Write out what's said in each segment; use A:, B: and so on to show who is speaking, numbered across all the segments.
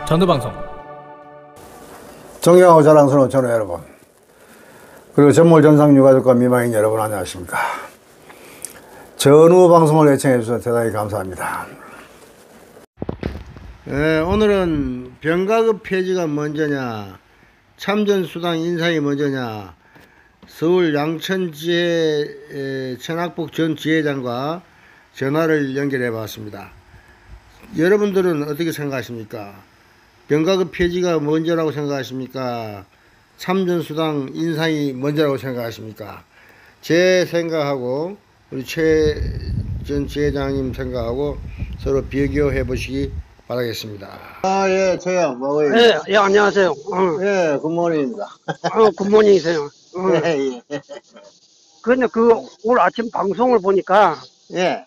A: 전후방송.
B: 존경하고 자랑스러운 전우 여러분, 그리고 전몰 전상 유가족과 미망인 여러분, 안녕하십니까. 전후 방송을 애청해 주셔서 대단히 감사합니다. 오늘은 병가급 폐지가 먼저냐, 참전수당 인상이 먼저냐, 서울 양천지회 천학복 전 지회장과 전화를 연결해 봤습니다. 여러분들은 어떻게 생각하십니까? 병가급 폐지가 먼저라고 생각하십니까? 참전수당 인상이 먼저라고 생각하십니까? 제 생각하고 우리 최 전 지회장님 생각하고 서로 비교해 보시기 바라겠습니다. 예, 저요. 뭐예요?
C: 예, 안녕하세요.
B: 예, 굿모닝입니다.
C: 굿모닝이세요.
B: 예, 예.
C: 근데 오늘 아침 방송을 보니까
B: 예.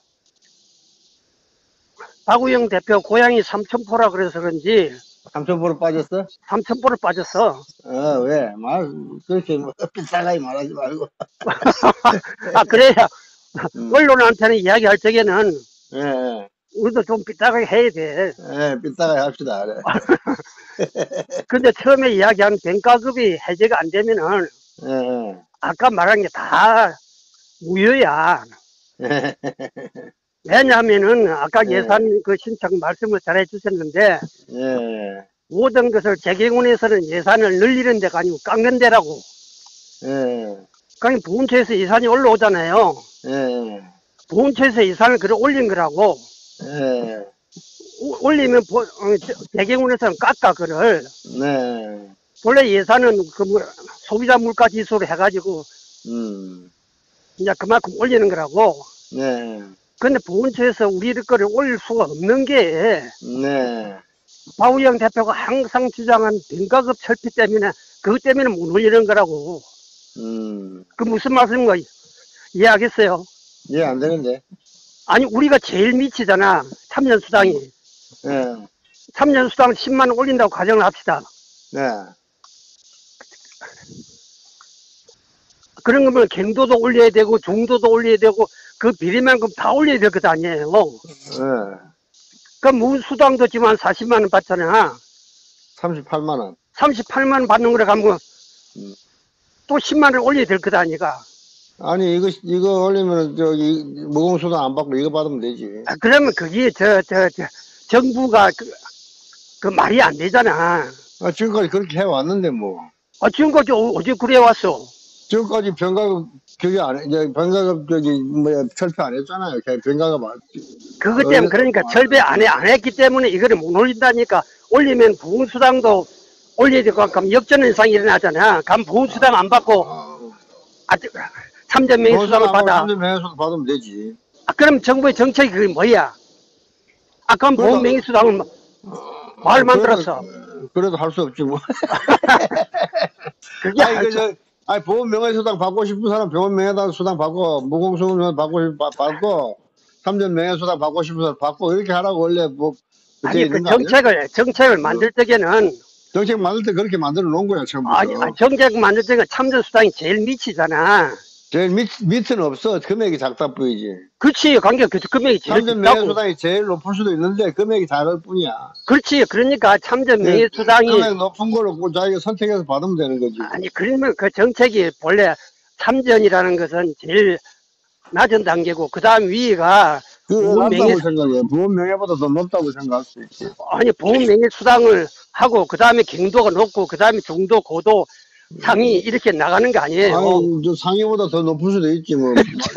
C: 박우영 대표 고향이 삼천포라 그래서 그런지
B: 삼천포로 빠졌어?
C: 삼천포를 빠졌어.
B: 왜? 그렇게 비싸게 말하지 말고.
C: 그래야 언론한테는 이야기할 적에는
B: 예,
C: 우리도 좀 삐딱하게 해야 돼.
B: 예, 비싸게 합시다. 그래.
C: 근데 처음에 이야기한 병가급이 해제가 안 되면은
B: 예,
C: 아까 말한 게 다 무효야.
B: 예.
C: 왜냐하면은 아까 예산 신청 말씀을 잘 해주셨는데
B: 예,
C: 모든 것을 재경원에서는 예산을 늘리는 데가 아니고 깎는 데라고.
B: 예,
C: 그러니까 보훈처에서 예산이 올라오잖아요.
B: 예,
C: 보훈처에서 예산을 그래 올린 거라고.
B: 예,
C: 올리면 재경원에서는 깎아 그를.
B: 네,
C: 원래 예산은 소비자 물가 지수로 해가지고 이제 그만큼 올리는 거라고.
B: 네,
C: 근데 보훈처에서 우리 거를 올릴 수가 없는 게
B: 네.
C: 박우영 대표가 항상 주장한 병가급 철폐 때문에 그것 때문에 못 올리는 거라고. 그 무슨 말씀인가 이해하겠어요?
B: 이해 안 되는데.
C: 아니 우리가 제일 미치잖아. 참전수당이.
B: 예,
C: 참전수당 10만 원 올린다고 가정을 합시다.
B: 네,
C: 그런 거면 경도도 올려야 되고 중도도 올려야 되고 그 비리만큼 다 올려야 될 것 아니에요.
B: 예.
C: 그럼 무수당도 지금 한 40만 원 받잖아.
B: 38만 원.
C: 38만 원 받는 거라 가면 또 10만 원 올려야 될 것 아니까.
B: 아니, 이거 올리면, 무공수당 안 받고 이거 받으면 되지.
C: 그러면 그게 정부가 그 말이 안 되잖아.
B: 지금까지 그렇게 해왔는데, 뭐.
C: 지금까지 어제 그래 왔어.
B: 지금까지 병가급, 병가급, 철폐 안 했잖아요. 병가급,
C: 그것 때문에 그러니까 철배 안 했기 때문에 이거를 못 올린다니까. 올리면 보훈수당도 올려야 되고 그럼 역전현상이 일어나잖아. 그럼 보훈수당 안 받고 참전명예수당을 받아.
B: 참전명예수당 받으면 되지.
C: 그럼 정부의 정책이 그게 뭐야? 그럼 보훈명예수당을 말 만들었어.
B: 그래도 할 수 없지 뭐.
C: 그게
B: 보험명예수당 받고 싶은 사람 병원명예수당 받고, 무공수당 받고, 참전명예수당 받고 싶은 사람 받고, 이렇게 하라고 원래 뭐.
C: 아니 그 정책을 만들 적에는
B: 정책 만들 때 그렇게 만들어 놓은 거야 처음부터.
C: 아니 정책 만들 적에 참전수당이 제일 미치잖아.
B: 제일 밑은 없어. 금액이 작다 뿐이지.
C: 그렇지. 관계 그 금액이 제일
B: 참전
C: 비싸고.
B: 명예수당이 제일 높을 수도 있는데 금액이 작을 뿐이야.
C: 그렇지. 그러니까 참전 명예수당이
B: 금액 높은 걸로 자기가 선택해서 받으면 되는 거지.
C: 아니 그러면 그 정책이 본래 참전이라는 것은 제일 낮은 단계고 그 다음 위가
B: 낮다고 생각해. 보험 명예보다 더 높다고 생각할 수 있지.
C: 아니 보험 명예수당을 하고 그 다음에 경도가 높고 그 다음에 중도 고도 상위 이렇게 나가는 거 아니에요.
B: 아니, 저 상위보다 더 높을 수도 있지 뭐.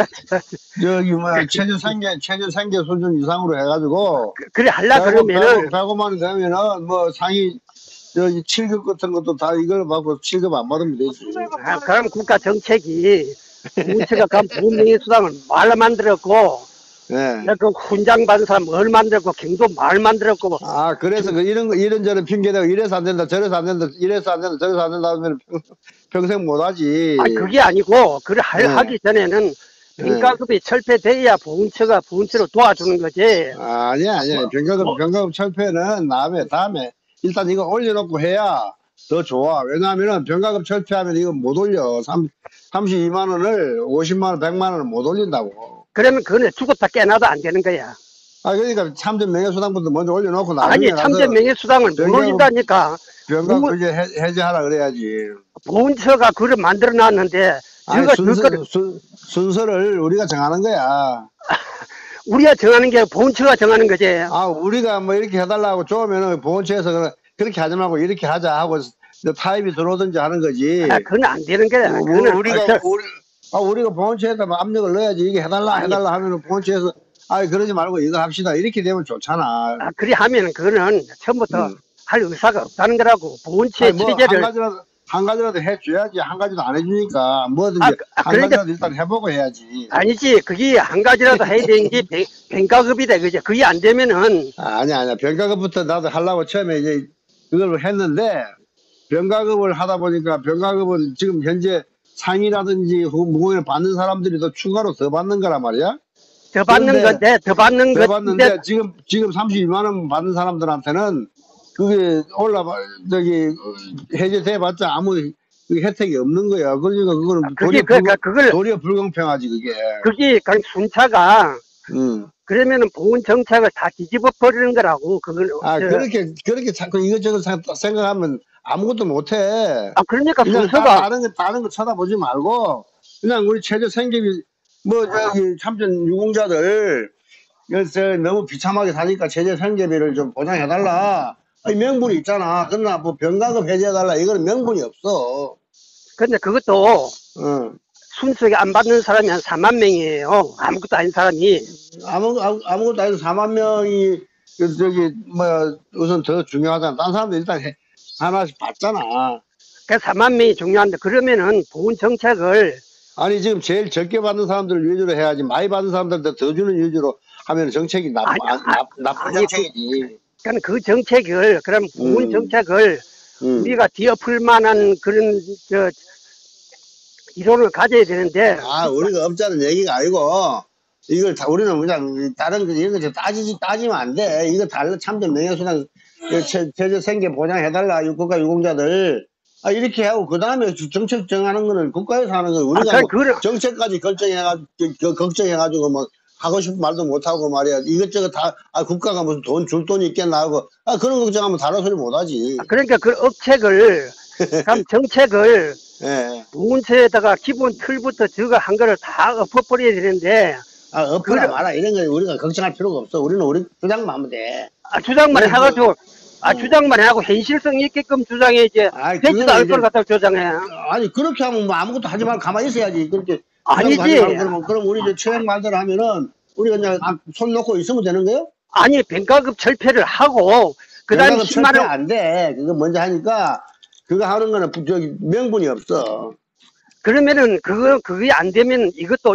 B: 최저생계 수준 이상으로 해가지고.
C: 그래 하려 그러면은
B: 105만 원 되면은 뭐 상위 7급 같은 것도 다 이걸 받고 7급 안 받으면 되지.
C: 그럼 국가 정책이 우체가 보험 명예수당을 말 만들었고
B: 네.
C: 그 훈장 받은 사람 뭘 만들었고 경도 말 만들었고.
B: 그래서 이런저런 핑계대고 이래서 안 된다 저래서 안 된다 이래서 안 된다 저래서 안 된다 하면 평생 못하지.
C: 그게 아니고 하기 전에는 병가급이 철폐돼야 보훈처로 도와주는 거지.
B: 아니야. 병가급 철폐는 다음에 일단 이거 올려놓고 해야 더 좋아. 왜냐하면은 병가급 철폐하면 이거 못 올려. 32만 원을 50만 원 100만 원을 못 올린다고.
C: 그러면 그거는 죽었다 깨나도 안 되는 거야.
B: 그러니까 참전 명예수당부터 먼저 올려놓고 나중에
C: 아니,
B: 가서
C: 참전 명예수당을 못
B: 변경-
C: 올린다니까.
B: 병가 그게 해제하라 그래야지.
C: 보훈처가 그걸 만들어 놨는데,
B: 아니,
C: 저거
B: 순서를 우리가 정하는 거야.
C: 우리가 정하는 게 보훈처가 정하는 거지.
B: 우리가 뭐 이렇게 해달라고 좋으면은 보훈처에서 그렇게 하지 말고 이렇게 하자 하고 타입이 들어오든지 하는 거지.
C: 그건 안 되는 거야.
B: 우리가 보훈처에다 압력을 넣어야지. 이게 해달라 하면은 보훈처에서 그러지 말고 이거 합시다. 이렇게 되면 좋잖아.
C: 그리 하면은 그거는 처음부터 할 의사가 없다는 거라고. 보훈처의 체제를.
B: 한 가지라도 해줘야지. 한 가지도 안 해주니까 뭐든지 한
C: 그러니까,
B: 가지라도 일단 해보고 해야지.
C: 아니지. 그게 한 가지라도 해야 되는 게 병가급이다. 그죠? 그게 안 되면은.
B: 아니야. 병가급부터 나도 하려고 처음에 이제 그걸 했는데 병가급을 하다 보니까 병가급은 지금 현재 상이라든지 무공을 받는 사람들이 더 추가로 더 받는 거란 말이야.
C: 더 받는 건데, 더 받는
B: 건데 지금 32만 원 받는 사람들한테는 그게 해제돼봤자 아무 혜택이 없는 거야. 그러니까 그거는 도리어 불공평하지 그게.
C: 그게 그냥 순차가. 그러면은 보훈 정책을 다 뒤집어 버리는 거라고. 그걸.
B: 그렇게 자꾸 이것저것 생각하면 아무것도 못해.
C: 그러니까
B: 그냥
C: 순서가.
B: 다른 거 쳐다보지 말고 그냥 우리 최저 생계비 참전 유공자들 너무 비참하게 사니까 최저 생계비를 좀 보장해달라. 명분이 있잖아. 그러나 뭐 병가급 해제해달라. 이거는 명분이 없어.
C: 근데 그것도 순수하게 안 받는 사람이 한 4만 명이에요. 아무것도 아닌 사람이.
B: 아무것도 아닌 4만 명이 우선 더 중요하잖아. 다른 사람들 일단 하나씩 받잖아.
C: 그 4만 명이 중요한데 그러면은 보훈 정책을
B: 지금 제일 적게 받는 사람들을 위주로 해야지 많이 받는 사람들한테 더 주는 위주로 하면 정책이 나쁜 정책이지.
C: 그러니까 그 정책을 그럼 보훈 정책을 우리가 뒤엎을 만한 그런 이론을 가져야 되는데.
B: 우리가 없자는 얘기가 아니고 이걸 우리는 그냥 다른 이런 거 따지면 안 돼. 이거 참전 명예수당 최저 생계 보장해달라. 국가 유공자들 이렇게 하고 그 다음에 정책 정하는 거는 국가에서 하는 거. 우리가 정책까지 걱정해가지고 뭐 하고 싶은 말도 못하고 말이야. 이것저것 다 국가가 무슨 줄 돈이 있겠나 하고 그런 걱정하면 다른 소리 못하지.
C: 그러니까 그 업체를 그럼 정책을 보훈처에다가 기본 틀부터 저거 한 거를 다 엎어버려야 되는데.
B: 엎어라 마라 이런 거 우리가 걱정할 필요가 없어. 우리는 우리 주장만 하면 돼.
C: 주장만 해가지고 주장만 하고 현실성 있게끔 주장해야지. 되지도 않을 걸 갖다 주장해.
B: 그렇게 하면 뭐 아무것도 하지 말고 가만히 있어야지. 그렇게
C: 아니지.
B: 그럼 우리 최행 말대로 하면은 우리가 그냥 손 놓고 있으면 되는 거요?
C: 병가급 철폐를 하고 그다음에 10만 원
B: 안 돼. 그거 먼저 하니까 그거 하는 거는 명분이 없어.
C: 그러면은 그게 안 되면 이것도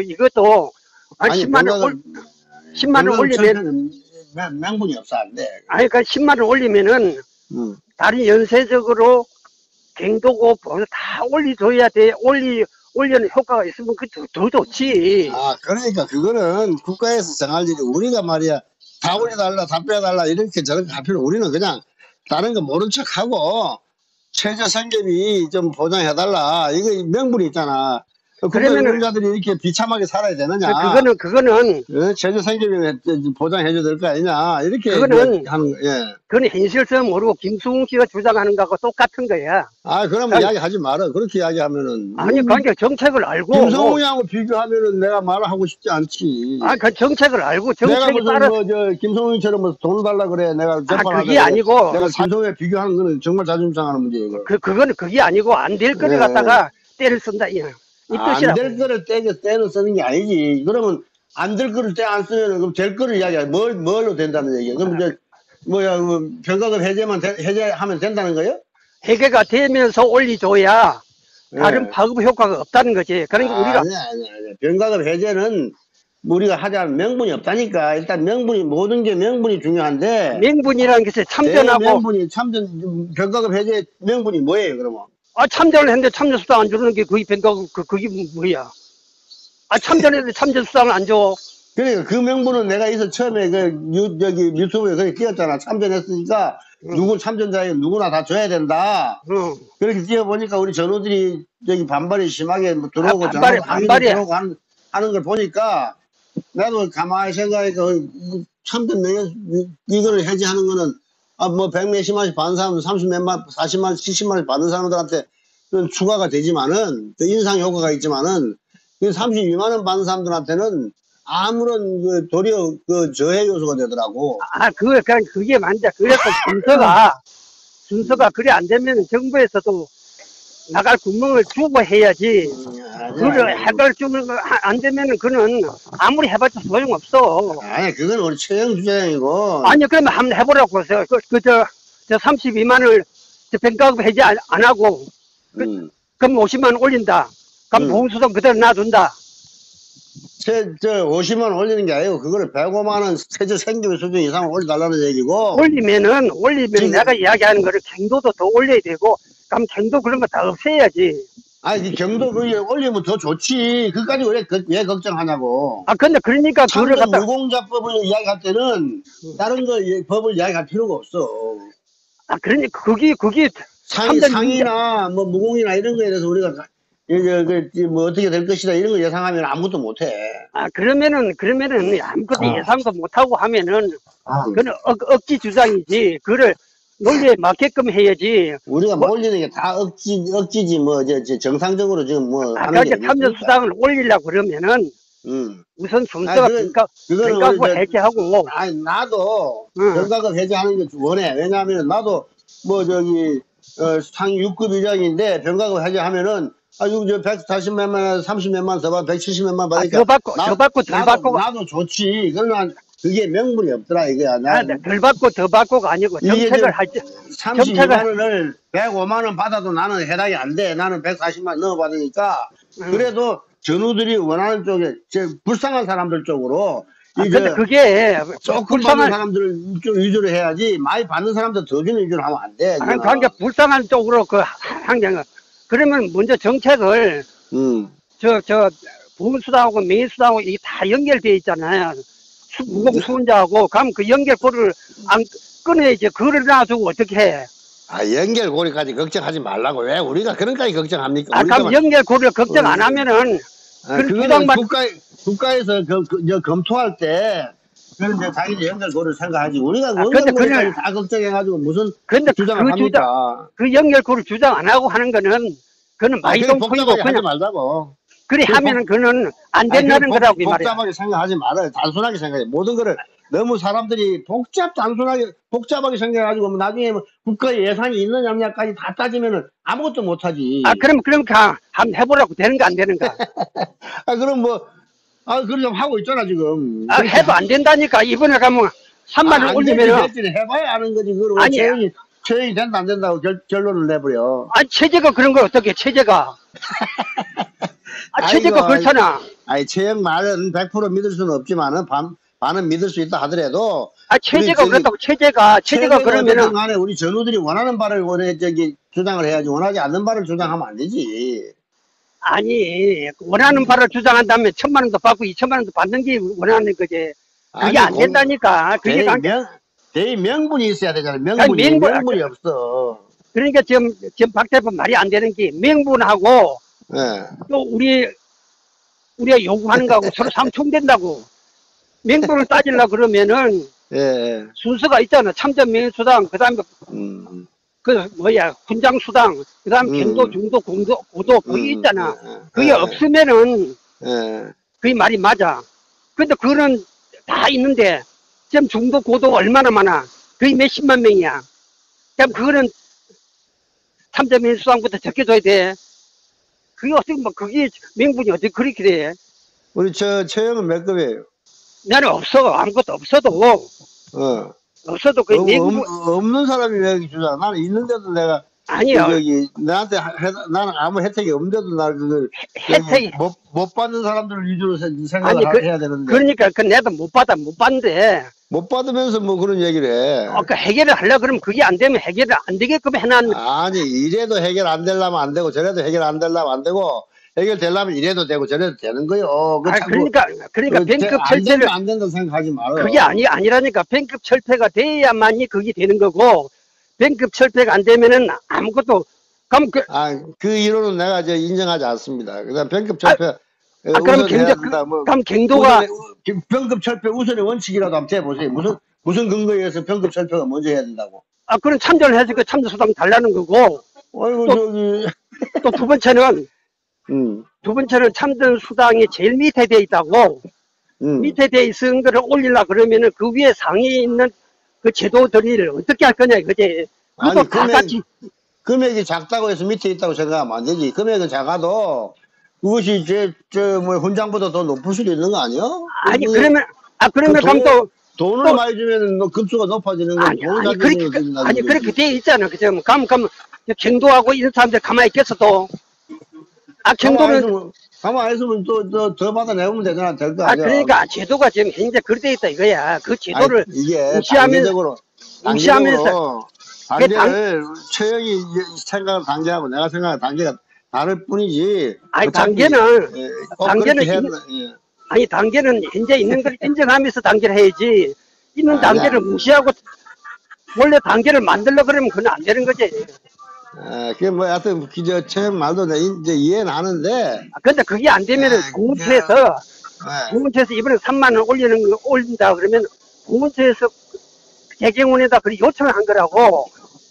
C: 10만 원 올리면
B: 명분이 없어 안 돼.
C: 그러니까 10만 원 올리면은 다른 연쇄적으로 경도고 다 올려줘야 돼. 올려는 효과가 있으면 더 좋지.
B: 그러니까 그거는 국가에서 정할 일이 우리가 말이야 다 올려달라 다 빼달라 이렇게 저렇게 할 필요. 우리는 그냥 다른 거 모른 척하고 최저 생계비 좀 보장해달라. 이거 명분이 있잖아. 그러면 유공자들이 이렇게 비참하게 살아야 되느냐?
C: 그거는
B: 최저 생계비 보장해줘야 될 거 아니냐? 이렇게
C: 하는
B: 예.
C: 그건 현실성 모르고 김수홍 씨가 주장하는 거하고 똑같은 거야.
B: 그러면 이야기하지 마라. 그렇게 이야기하면은
C: 그러니까 정책을 알고
B: 김성훈이하고 비교하면은 내가 말을 하고 싶지 않지.
C: 그 정책을 알고 정책에
B: 따라 김성훈이처럼 뭐 돈을 달라 그래. 내가
C: 그게 아니고
B: 내가 김성훈에 비교하는 거는 정말 자존심 상하는 문제예요.
C: 그거는 그게 아니고 안 될 거를 갖다가 때를 쓴다.
B: 안 될 거를 때는 쓰는 게 아니지. 그러면 안 될 거를 때 안 쓰면 그럼 될 거를 이야기해. 뭘로 된다는 얘기야. 그럼 병가급 해제하면 된다는 거예요? 해제가
C: 되면서 올려줘야 다른 파급 효과가 없다는 거지. 그러니까 우리가
B: 아니야. 병가급 해제는 우리가 하자면 명분이 없다니까. 일단 모든 게 명분이 중요한데.
C: 명분이라는 게 참전하고.
B: 병가급 해제 명분이 뭐예요, 그러면?
C: 참전을 했는데 참전수당 안 주는 게 그게 병가급, 그게 뭐야? 참전했는데 참전수당을 안 줘.
B: 그러니까 그 명분은 내가 처음에 유튜브에 그렇게 띄었잖아. 참전했으니까 참전자에게 누구나 다 줘야 된다. 그렇게 띄어보니까 우리 전우들이 반발이 심하게 들어오고
C: 반발이
B: 들어오고 하는 걸 보니까 나도 가만히 생각하니까, 참된 명예, 이거를 해지하는 거는, 뭐, 100몇십만씩 받는 사람, 30몇만, 40만, 70만씩 받는 사람들한테, 는 추가가 되지만은, 그 인상 효과가 있지만은, 32만 원 받는 사람들한테는 아무런 도리어 저해 요소가 되더라고.
C: 그게 맞다. 그래서 순서가 그래 안 되면 정부에서도 나갈 구멍을 주고 해야지. 그걸 해갈 주는 안 되면은 그는 아무리 해봤자 소용없어.
B: 아니, 그건 우리 최영 주장이고.
C: 아니, 그러면 한번 해보라고 하세요. 저 32만을 병가급 해지 안 하고, 그럼 50만 원 올린다. 그럼 보험수당 그대로 놔둔다.
B: 저 50만 원 올리는 게 아니고, 그거를 105만 원 세제 생기부 수준 이상을 올려달라는 얘기고.
C: 올리면 내가 이야기하는 거를 경도도 더 올려야 되고, 그럼 경도 그런 거 다 없애야지.
B: 아니, 이 경도 올리면 더 좋지. 그까지 왜 걱정하냐고.
C: 근데 그러니까 그걸 갖다
B: 유공자법을 이야기할 때는 다른 거 법을 이야기할 필요가 없어.
C: 그러니까 그게
B: 상이나 뭐 무공이나 이런 거에 대해서 우리가 뭐 어떻게 될 것이다 이런 거 예상하면 아무것도 못해.
C: 그러면은 아무것도 예상도 못하고 하면은 그건 억지 주장이지. 그거를 논리에 맞게끔 해야지.
B: 우리가 올리는 게 다 억지지 뭐 정상적으로 지금 뭐
C: 하는 게 참여 수당을 올리려고 그러면은 우선 순서가 병가급 해제하고.
B: 아니 나도 병가급 해제하는 게 원해. 왜냐하면 나도 뭐 상위 6급 이장인데 병가급 해제하면은 140몇만, 30몇만 더 받아, 170몇만 받으니까.
C: 더 받고.
B: 나도 좋지. 그러나 그게 명분이 없더라, 이게.
C: 덜 받고 더 받고가 아니고, 정책을 할 때.
B: 32만 원을 105만 원 받아도 나는 해당이 안 돼. 나는 140만 넘어 받으니까. 그래도 전우들이 원하는 쪽에, 불쌍한 사람들 쪽으로.
C: 근데 그게,
B: 조금 받는 사람들을 위주로 해야지, 많이 받는 사람들 더 주는 위주로 하면 안 돼.
C: 그러니까 불쌍한 쪽으로 항쟁을. 그러면 먼저 정책을, 보험수당하고 명예수당하고 이게 다 연결되어 있잖아요. 무공수훈자하고, 그럼 그 연결고리를 안 끊어야지. 그거를 놔두고 어떻게 해?
B: 연결고리까지 걱정하지 말라고. 왜 우리가 그런까지 걱정합니까?
C: 그럼 연결고리를 걱정 안 하면은,
B: 그거는 국가에서 검토할 때, 그건 이제 자기들 연결고리를 생각하지. 우리가 연결고리까지 다 걱정해가지고 무슨 주장을 합니까?
C: 그 연결고리 주장 안 하고 하는 거는, 그거는 마이동풍이고
B: 그냥 말자고.
C: 그래 하면은 그거는 안 된다는 거라고 이 말이야.
B: 복잡하게 생각하지 말아요. 단순하게 생각해. 모든 거를 너무 사람들이 복잡하게 생각해가지고 나중에 뭐 국가에 예산이 있느냐 없냐까지 다 따지면은 아무것도 못하지.
C: 그럼 한번 해보라고 되는가 안 되는가?
B: 그럼 그걸 좀 하고 있잖아 지금.
C: 해도 안 된다니까. 이번에 가면 3만 원 올리면은.
B: 해봐야 아는 거지. 그걸 채용이 된다 안 된다고 결론을 내버려.
C: 체제가 그런 걸 어떻게 체제가? 체제가 그렇잖아.
B: 채용 말은 100% 믿을 수는 없지만은 반은 믿을 수 있다 하더라도.
C: 체제가 그렇다고 체제가 그러면은.
B: 간에 우리 전우들이 원하는 바를 주장을 해야지 원하지 않는 바를 주장하면 안 되지.
C: 아니 원하는 바를 주장한다면 1,000만 원도 받고 2,000만 원도 받는 게 원하는 거지. 그게 안 된다니까. 그게
B: 대의 명분이 있어야 되잖아. 명분이 없어.
C: 그러니까 지금 박 대표 말이 안 되는 게 명분하고 또 우리가 요구하는 거하고 서로 상충된다고. 명분을 따지려고 그러면은 순서가 있잖아. 참전 명예수당, 그 다음에 훈장수당, 그 다음에 경도, 중도, 고도, 그게 있잖아. 그게 없으면은 그게 말이 맞아. 근데 그거는 다 있는데 지금 중도, 고도 얼마나 많아? 거의 몇십만 명이야. 그럼 그거는 참전 명예수당부터 적혀줘야 돼. 그게 어떻게 그게 명분이 어떻게 그렇게 돼?
B: 우리 최영은 몇 급이에요?
C: 나는 없어. 아무것도 없어도. 없어도 그
B: 없는 사람이 왜 주잖아. 나는 있는데도 내가
C: 아니요.
B: 나한테 나는 아무 혜택이 없는데도 나 그걸
C: 혜택이
B: 못 받는 사람들을 위주로 생각을 해야 되는데.
C: 그러니까 내도 못 받는데.
B: 못 받으면서 뭐 그런 얘기를 해.
C: 그 해결을 하려고 그러면 그게 안 되면 해결을 안 되게끔 해놨는.
B: 아니 이래도 해결 안 되려면 안 되고 저래도 해결 안 되려면 안 되고. 해결되려면 이래도 되고 저래도 되는 거요.
C: 그러니까 뱅급 철폐를
B: 안 된다 생각하지 말아요.
C: 그게 아니라니까. 뱅급 철폐가 돼야만이 그게 되는 거고, 뱅급 철폐가 안 되면은 아무것도. 그럼
B: 그 이론은 내가 인정하지 않습니다. 그다음 뱅급 철폐
C: 그럼
B: 우선해야 된다. 뭐,
C: 그럼 경도가
B: 병급 철폐 우선의 원칙이라도 한번 대보세요. 무슨 근거에 의해서 병급 철폐가 먼저 해야 된다고.
C: 그런 참전을 해서 그 참전수당 달라는 거고.
B: 아이고,
C: 또 두 번째는, 두 번째는 참전수당이 제일 밑에 돼 있다고. 밑에 돼 있은 거를 올리려 그러면은 그 위에 상위에 있는 그 제도들을 어떻게 할 거냐, 그제. 그것도 다 같이.
B: 금액이 작다고 해서 밑에 있다고 생각하면 안 되지. 금액은 작아도 그것이 뭐 훈장보다 더 높을 수도 있는 거 아니야?
C: 아니, 그러면 그럼 또.
B: 돈을 많이 주면은 너 급수가 높아지는 거.
C: 아니, 그렇게 돼 있잖아. 그죠? 그럼 경도하고 이런 사람들 가만히 있겠어, 또. 경도는.
B: 가만히 있으면 또 더 받아내면 되잖아. 될 거 아니야.
C: 그러니까 제도가 지금 현재 그렇게 돼 있다 이거야. 그 제도를.
B: 이게
C: 무시하면서.
B: 단계를 최영이 생각을 단계하고 내가 생각하는 단계가 다를 뿐이지.
C: 단계는 단계는 현재 있는 걸 인정하면서 단계를 해야지. 있는 단계를 무시하고 원래 단계를 만들려 그러면 그건 안 되는 거지.
B: 그게 뭐 하여튼 최영 말도 이제 이해는 하는데.
C: 근데 그게 안 되면은 공무처에서 이번에 3만 원 올린다 그러면 공무처에서 재경원에다 그 요청을 한 거라고.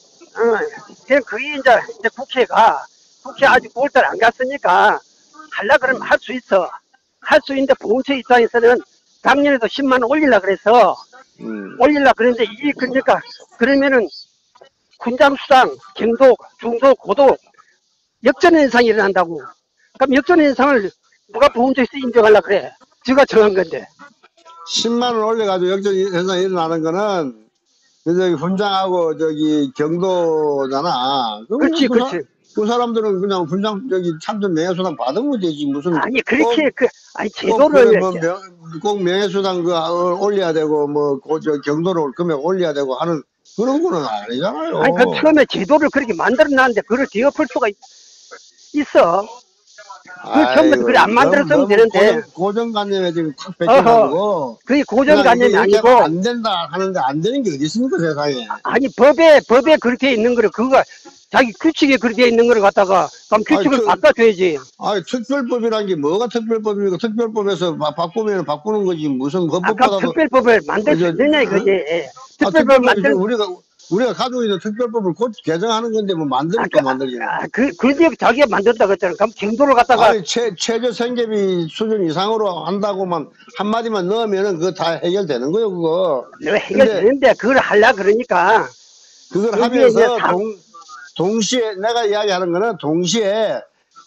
C: 그게 이제 국회 아직 9월달 안 갔으니까 하려 그러면 할 수 있어. 할 수 있는데 공무처 입장에서는 작년에도 10만 원 올리려 그래서 올리려 그랬는데 이게 그러니까 그러면은 군장수당, 경도, 중도, 고도 역전현상이 일어난다고. 그럼 역전현상을 누가 보험처에서 인정하려 그래? 제가 정한 건데.
B: 10만 원 올려가지고 역전현상이 일어나는 거는 저기 훈장하고 저기 경도잖아.
C: 그렇지.
B: 그 사람들은 그냥 훈장 참전 명예수당 받으면 되지 무슨.
C: 아니 그렇게 제도를
B: 꼭 명예수당 올려야 되고 뭐 경도를 금액 올려야 되고 하는 그런 거는 아니잖아요.
C: 아니 그 처음에 제도를 그렇게 만들어놨는데 그걸 뒤엎을 수가 있어. 그 처음부터 그래 안 만들었으면 되는데.
B: 고정관념에 지금 탁 뺏겨가지고.
C: 그게 고정관념이 아니고.
B: 안 된다 하는데 안 되는 게 어디 있습니까 세상에.
C: 아니 법에 그렇게 있는 거를 그거 자기 규칙에 그렇게 있는 거를 갖다가 그럼 규칙을 바꿔줘야지.
B: 특별법이란 게 뭐가 특별법입니까? 특별법에서 바꾸면 바꾸는 거지 무슨 법보다도.
C: 특별법을 만들 수 있느냐 이거지. 특별법 만들.
B: 우리가 가지고 있는 특별법을 곧 개정하는 건데 뭐 만들까 만들지.
C: 그런데 자기가 만든다 그랬잖아. 그럼 경도를 갖다가.
B: 아니 최저 생계비 수준 이상으로 한다고만 한마디만 넣으면은 그거 다 해결되는 거요 그거.
C: 해결되는데 그걸 하려 그러니까.
B: 그걸 하면서 동시에 내가 이야기하는 거는 동시에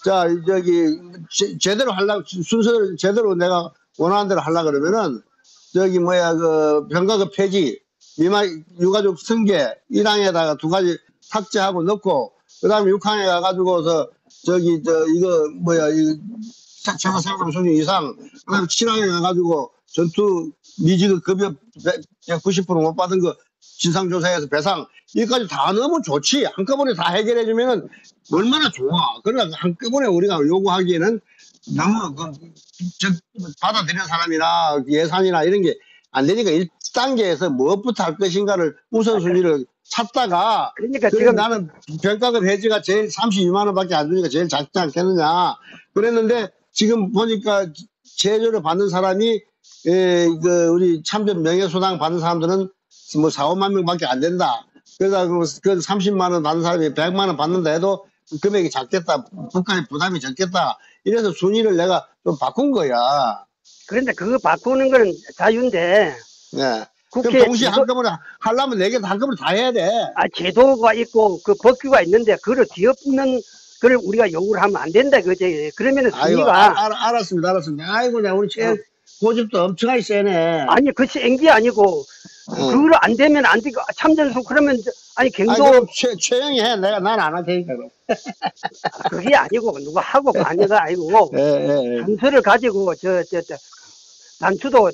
B: 제대로 하려고 순서를 제대로 내가 원하는 대로 하려 그러면은 병가급 폐지. 유가족 승계 1항에다가 2가지 삭제하고 넣고 그 다음에 6항에 가가지고서 최고 생활 수준 이상 그 다음에 7항에 가가지고 전투 미지급 급여 190% 못 받은 거 진상조사에서 배상 이까지 다 넣으면 좋지. 한꺼번에 다 해결해주면은 얼마나 좋아. 그러나 한꺼번에 우리가 요구하기에는 너무 받아들이는 사람이나 예산이나 이런 게 안 되니까 1단계에서 무엇부터 할 것인가를 우선순위를 찾다가
C: 그러니까 지금
B: 나는 병가급 해지가 제일 32만 원밖에 안 주니까 제일 작지 않겠느냐 그랬는데 지금 보니까 제조를 받는 사람이 우리 참전 명예수당 받는 사람들은 뭐 4, 5만 명밖에 안 된다. 그래서 그 30만 원 받는 사람이 100만 원 받는다 해도 금액이 작겠다. 국가의 부담이 적겠다. 이래서 순위를 내가 좀 바꾼 거야.
C: 그런데 그거 바꾸는 거는 자유인데.
B: 네. 그럼 동시에 한꺼번에 하려면 4개 한꺼번에 다 해야 돼.
C: 제도가 있고 그 법규가 있는데 그걸 뒤엎는 그걸 우리가 요구를 하면 안 된다 그지. 그러면은 순위가.
B: 알았습니다. 아이고 내가 우리 고집도 엄청나게 세네.
C: 아니 그것이 앵기 아니고 그걸 안 되면 안 되고 참전수 그러면 경도.
B: 최영이 해. 난 안 할 테니까.
C: 그게 아니고 누가 하고 아니가 아니고 단서를 가지고 단추도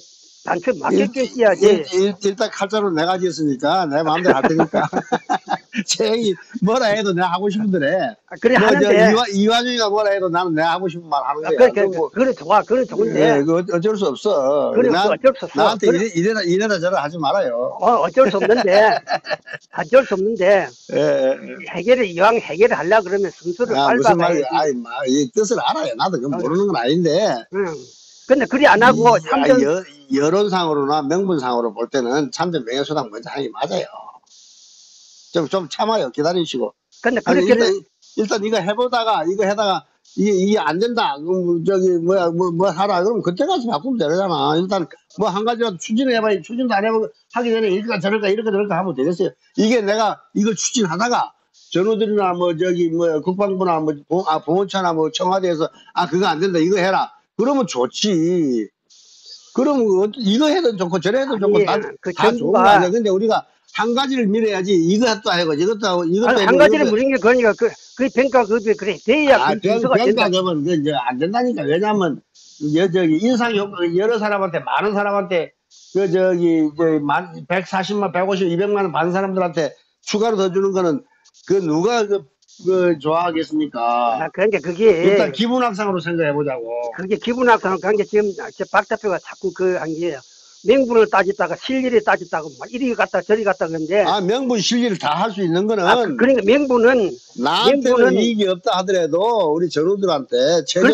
C: 단체 맡겼겠어야지.
B: 일단 칼자루 내가 지었으니까 내 마음대로 할 테니까. 제 뭐라 해도 내가 하고 싶은 대로 해.
C: 그래 하는데.
B: 이완중이가 뭐라 해도 나는 내가 하고 싶은 말 하는 거야.
C: 그래 좋아. 그래 좋은데.
B: 어쩔 수 없어.
C: 그래 어쩔 수 없어.
B: 나한테 이래라 저래라 하지 말아요.
C: 어쩔 수 없는데. 어쩔 수 없는데. 이왕 해결을 하려고 그러면 순서를
B: 무슨
C: 밟아가야지.
B: 말이야. 이 뜻을 알아요. 나도 그건 모르는 건 아닌데.
C: 근데 그리 안 하고 참전.
B: 여론상으로나 명분상으로 볼 때는 참전 명예수당 먼저 하는 게 맞아요. 좀 참아요. 기다리시고.
C: 근데 그렇게
B: 일단 이거 해보다가 이거 하다가 이게 안 된다. 그럼 저기 뭐 하라. 그럼 그때 가서 바꾸면 되잖아. 일단 뭐 한 가지라도 추진을 해봐야 추진도 안 해보고 하기 전에 이럴까 저럴까 하면 되겠어요. 이게 내가 이걸 추진하다가 전우들이나 뭐 저기 뭐 국방부나 뭐 보훈처나 뭐 청와대에서 그거 안 된다. 이거 해라. 그러면 좋지. 그럼 이거 해도 좋고 저래 해도 좋고 다 좋은 거 아니야. 근데 우리가 한 가지를 밀어야지 이것도 하고 이것도 하고 이것도
C: 한 가지를 밀는 게 그러니까 그 평가 그래 돼야 순서가 된다.
B: 평가되면 그 이제 안 된다니까. 왜냐하면 저기 인상 효과 여러 사람한테 많은 사람한테 그 저기 140만 150 200만 원 받는 사람들한테 추가로 더 주는 거는 그 누가 그 좋아하겠습니까?
C: 그러니까 그게
B: 일단 기분학상으로 생각해 보자고.
C: 그게 기분학상으로 간 게 지금 박 대표가 자꾸 한 게 명분을 따지다가 실리를 따지다가 막 이리 갔다 저리 갔다 그런데
B: 명분 실리를 다 할 수 있는 거는
C: 그러니까 명분은
B: 나한테는 이익이 없다 하더라도 우리 전우들한테 최저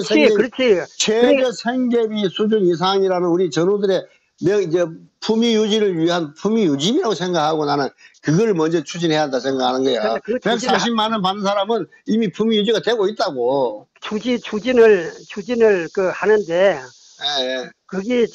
B: 생계비 수준 이상이라는 우리 전우들의 품위 유지를 위한 품위 유지라고 생각하고 나는 그걸 먼저 추진해야 한다 생각하는 거야. 140만 원 받는 사람은 이미 품위 유지가 되고 있다고.
C: 추진을 하는데 그게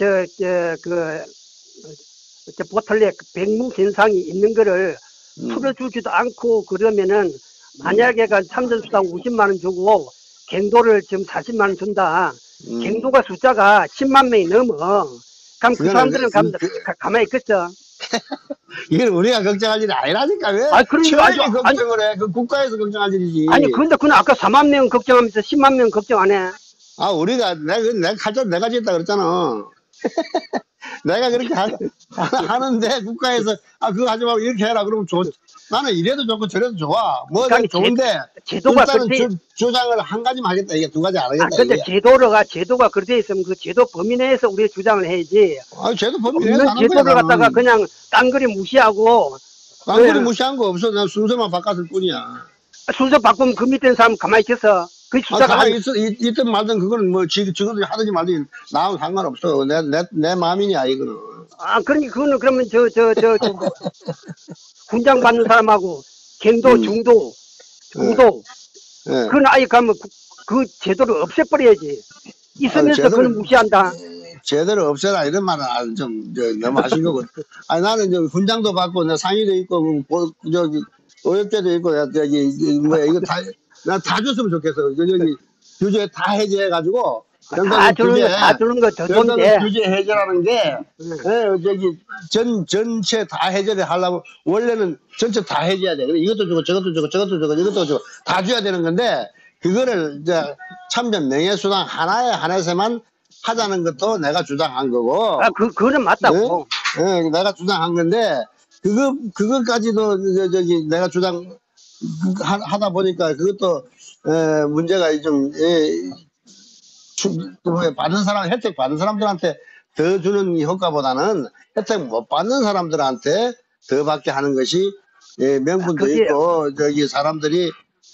C: 보틀렉 백무 현상이 있는 거를 풀어주지도 않고 그러면은 만약에 참전수당 50만 원 주고 갱도를 지금 40만 원 준다. 갱도가 숫자가 10만 명이 넘어. 그럼 그 사람들은 가만히 있겠어.
B: 이건 우리가 걱정할 일이 아니라니까. 왜?
C: 그러니까
B: 걱정을 해. 그 국가에서 걱정할 일이지.
C: 근데 그건 아까 4만 명 걱정하면서 10만 명 걱정 안 해.
B: 우리가 내가 칼자루 내가 지었다 그랬잖아. 내가 그렇게 하는데 국가에서 그거 하지 말고 이렇게 해라 그러면 나는 이래도 좋고 저래도 좋아. 그러니까 좋은데
C: 제도가
B: 일단은 주장을 한 가지만 하겠다. 이게 두 가지 안 하겠다.
C: 근데 제도가 그렇게 있으면 그 제도 범위 내에서 우리 주장을 해야지.
B: 제도 범위 내에서 하는
C: 제도를 갖다가 그냥 딴거리 무시하고.
B: 딴거리 무시한 거 없어. 난 순서만 바꿨을 뿐이야.
C: 순서 바꾸면 그 밑에 사람 가만히 있겠어. 그
B: 가만히 있든 말든 그거는 뭐 지금도 하든지 말든지 나하고 상관없어. 내 마음이냐 이거는.
C: 그러니까 그거는 그러면 훈장 받는 사람하고 갱도, 중도, 고도 그건 아예 가면 그 제도를 없애버려야지. 있으면서 그걸 무시한다.
B: 제대로 없애라 이런 말은 좀 너무 하신 거고. 나는 훈장도 받고 내 상의도 있고 오염죄도 있고 이거 다 줬으면 좋겠어. 규제 다 해제해가지고
C: 다 주는 거 더 좋은데.
B: 규제 해제라는 게 전체 다 해제를 하려면 원래는 전체 다 해제해야 돼. 이것도 주고 저것도 주고 저것도 주고 이것도 주고 다 줘야 되는 건데 그거를 참전 명예수당 하나에서만 하자는 것도 내가 주장한 거고.
C: 그거는 맞다고.
B: 내가 주장한 건데 그것까지도 내가 하다 보니까 그것도 문제가 좀 혜택 받는 사람들한테 더 주는 효과보다는 혜택 못 받는 사람들한테 더 받게 하는 것이 명분도 있고 사람들이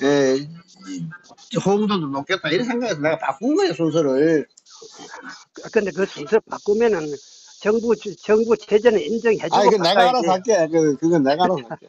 B: 호응도도 높겠다 이런 생각에서 내가 바꾼 거예요 순서를.
C: 근데 그 순서 바꾸면은 정부 제재는 인정해주고.
B: 그건 내가 알아서 할게. 그건 내가 알아서 할게.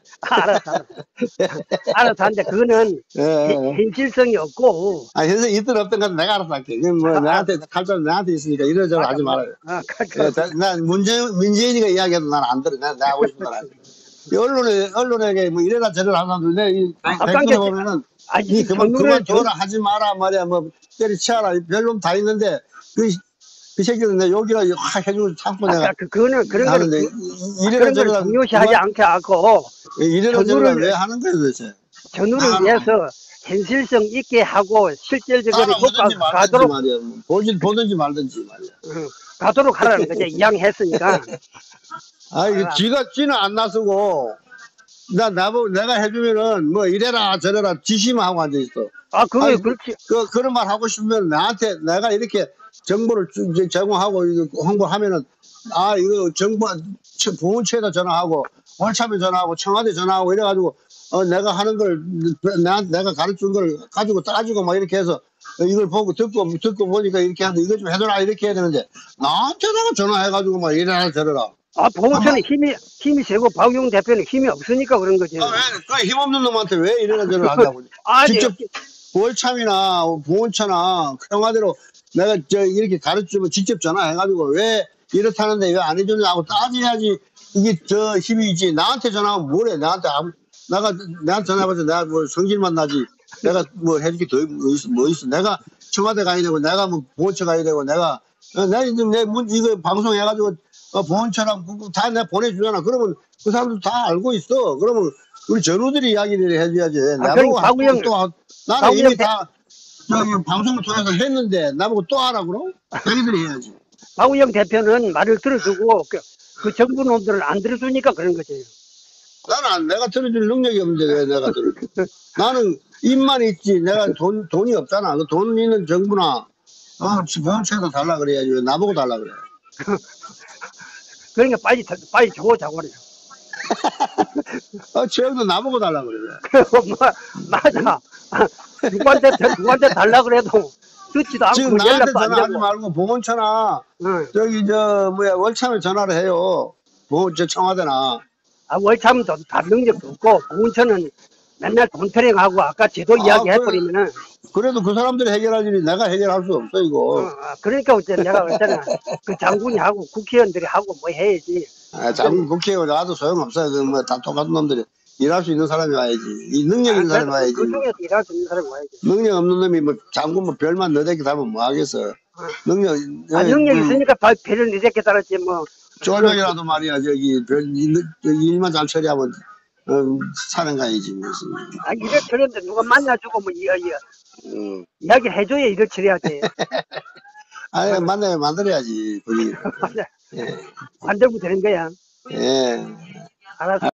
C: 알아서 하는데 그거는 현실성이 없고.
B: 현실 있든 없든 건 내가 알아서 할게. 그건 나한테 칼자루 나한테 있으니까 이러저러 하지 말아요. 난 문재인이가 이야기해도 난 안 들어. 내가 하고 싶은 건 안 들어. 언론에게 뭐 이래라 저래라 하는 사람들 댓글 보면은 그만 줘라 하지 마라 말이야 때리치아라 별놈 다 있는데 그 새끼는 내 여기라 확 해주고 참고 내가
C: 그런
B: 하는데
C: 이래라 저래라 중요시하지 않게 하고
B: 이래라 저래라 왜 하는 거야 도대체.
C: 전우를 위해서 현실성 있게 하고 실질적으로
B: 따라오든지 말든지
C: 가도록
B: 말이야. 보든지 말든지 말이야.
C: 가도록 하라는 거지. 이양했으니까.
B: 지는 안 나서고, 내가 해주면은, 뭐, 이래라, 저래라, 지시만 하고 앉아있어.
C: 그렇지.
B: 그런 말 하고 싶으면 나한테, 내가 이렇게 정보를 제공하고, 홍보하면은, 이거 보훈처에다 전화하고, 월참에 전화하고, 청와대 전화하고, 이래가지고, 내가 하는 걸, 내가 가르친 걸 가지고 따지고 막 이렇게 해서, 이걸 보고 듣고 보니까 이렇게 하는데, 이거 좀 해줘라, 이렇게 해야 되는데, 나한테다가 전화해가지고 막 이래라, 저래라.
C: 보훈처는 힘이 세고 박용 대표는 힘이 없으니까 그런 거지.
B: 왜, 힘없는 놈한테 왜 이래라 저래라 하냐고. 직접 월참이나 보훈처나 청와대로 내가 이렇게 가르치면 직접 전화해가지고 왜 이렇다는데 왜 안 해주냐고 따져야지 이게 힘이지. 나한테 전화하면 뭐래. 나한테 전화해봐서 내가 뭐 성질만 나지. 내가 뭐 해줄 게 더 뭐 있어. 내가 청와대 가야 되고 내가 뭐 보훈처 가야 되고 내가 이거 방송해가지고 보훈처랑 다 내가 보내주잖아. 그러면 그 사람들 다 알고 있어. 그러면 우리 전우들이 이야기를 해줘야지. 나보고 나는 이미 다 방송을 통해서 했는데 나보고 또 하라 그럼? 자기들이 해야지.
C: 박우영 대표는 말을 들어주고 그 정부 놈들을 안 들어주니까 그런 거지.
B: 나는 내가 들어줄 능력이 없는데 왜 내가 들어줘? 나는 입만 있지. 내가 돈이 없잖아. 그 돈 있는 정부나 보훈처에다 달라 그래야지. 왜 나보고 달라 그래?
C: 그러니까 빨리 줘자고 그래.
B: 최영도 나보고 달라 그래.
C: 맞아. 누구한테 달라 그래도 듣지도 않고
B: 지금 나한테
C: 연락도 안
B: 전화하지
C: 되고.
B: 말고 보훈처나 월참에 전화를 해요. 청와대나.
C: 월참은 다 능력도 없고 보훈처는 맨날 돈 타령하고 아까 제도 이야기 해버리면은.
B: 그래도 그 사람들이 해결할 일이 내가 해결할 수 없어 이거.
C: 그러니까 어째 내가 그랬잖아. 그 장군이 하고 국회의원들이 하고 뭐 해야지.
B: 장군 국회의원 나도 소용없어요. 그 뭐 다 똑같은 놈들이 일할 수 있는 사람이 와야지. 이 능력 있는 사람이 와야지.
C: 그 중에서 일할 수 있는 사람이 와야지.
B: 능력 없는 놈이 뭐 장군 뭐 별만 너댓게 달면 뭐 하겠어. 능력
C: 있으니까 별을 너댓게 달았지 뭐.
B: 쫄병이라도 말이야 일만 잘 처리하면 사는 가야지 무슨.
C: 이래 처리했는데 누가 만나주고 뭐 이야기 해줘야 이래 처리하지.
B: 만들어야지 거기.
C: 만들면 되는 거야.
B: 예.
C: 알았어.